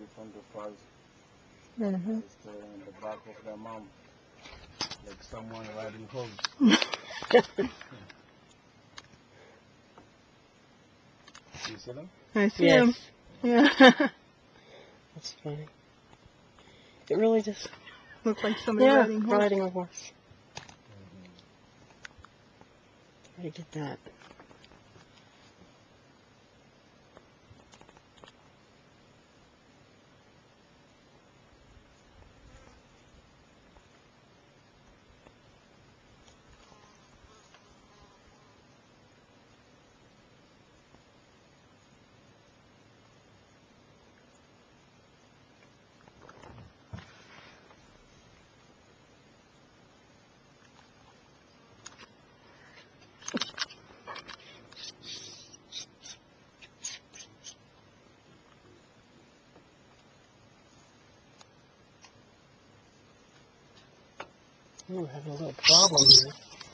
from the front. Mm-hmm. It's in the back of their mom, like someone riding hose. You see them? I see Yes. him. Yeah. That's funny. It really does. Looks like somebody Yeah, riding horse. riding a horse. Try to get that. We're having a little problem here.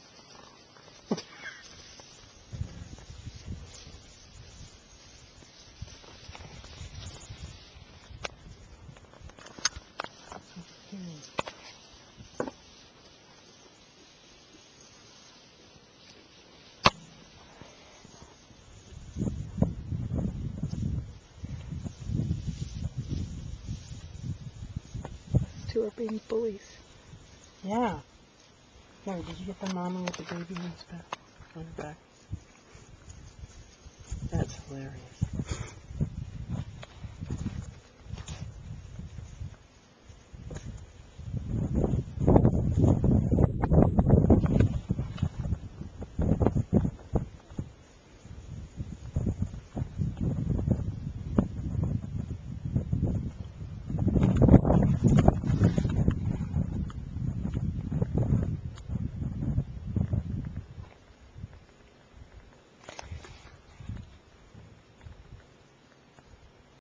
Two are being bullies. Yeah. Here, did you get the mama with the baby on his back? On her back? That's hilarious.